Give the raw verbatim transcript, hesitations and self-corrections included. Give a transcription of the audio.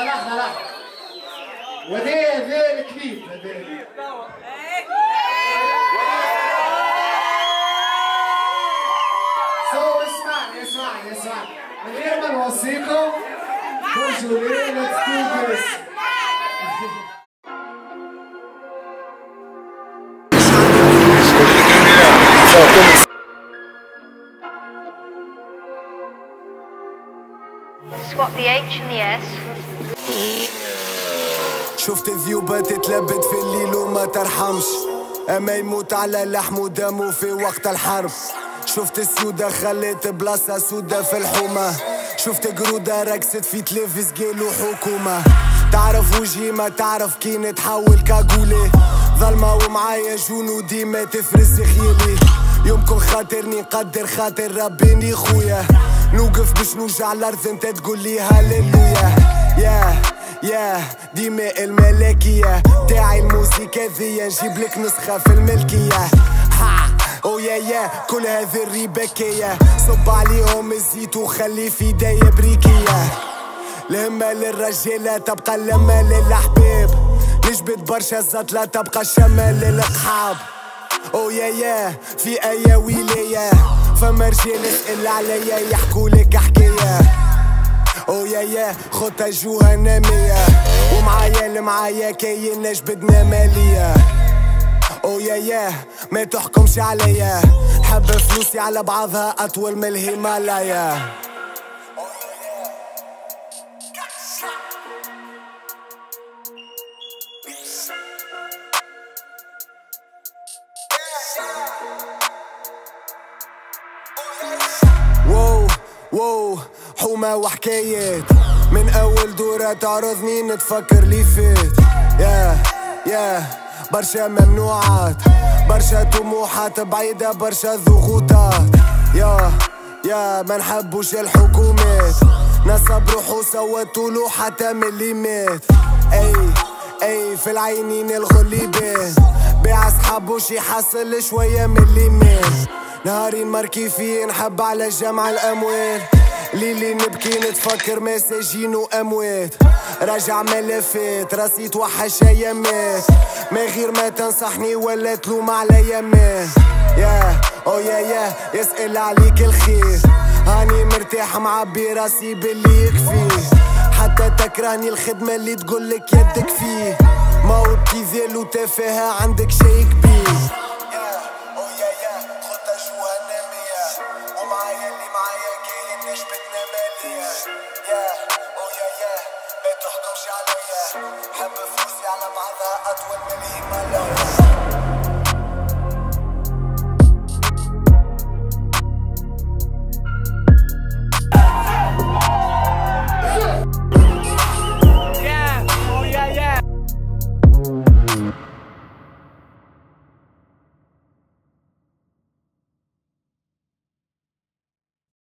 لحظة لحظة وهذا هذا الكليب هذا سو اسمعني اسمعني اسمعني من غير ما نوصيكم خرجوا لي let's do this. Swap the H and the S. شفت ذيوبة تتلبد في الليل وما ترحمش، اما يموت على لحم ودمه في وقت الحرب. شفت السودة خليت بلاصة سودة في الحومة، شفت قرودة رقصت في تلفز قالوا حكومة. تعرف وجهي ما تعرف كي نتحول كاقولي، ظلمة ومعايا جنودي ما تفرز خيالي. يمكن خاطرني قدر خاطر ربيني خويا، نوقف باش نوجع الارض انت تقول لي هاليلويا. ياه ياه ديما الملكية تاعي الموسيقى ذي نجيب لك نسخة في الملكية. ها او يا يا كل هذه الرباكية صب عليهم الزيت وخلي في ايديا بريكية. الهمة للرجالة تبقى اللمة للأحباب، نجبد برشا الزطلة تبقى الشمة للأقحاب. او يا يا في اي ولاية فما رجال اسأل عليا يحكولك حكاية. او يا يا خطة جهنمية ومعايا المعايا كاين نجبدنا مالية. او يا يا ما تحكمش عليا، حب فلوسي على بعضها اطول من الهيمالايا. واو واو حومة وحكايات من أول دورة تعرضني نتفكر لي فات. يا يا برشا ممنوعات برشا طموحات بعيدة برشا ضغوطات. يا يا ما نحبوش الحكومات نصب روحو صوتولو حتى من اللي مات. أي أي في العينين الغليبان بيع صحابو شي حصل شوية من اللي مات. نهارين ماركي نحب على جمع الأموال، ليلي نبكي نتفكر مساجين وأموات. راجع ملفات راسي توحش ايامات، ما غير ما تنصحني ولا تلوم على يمان. يا او يا يا يسأل عليك الخير، هاني مرتاح معبي راسي باللي يكفي. حتى تكرهني الخدمة اللي تقولك يدك فيه، ما هو ابتذال وتفاهة عندك شي كبير. حب فلوسي على بعضها أطول من الهيمالايا.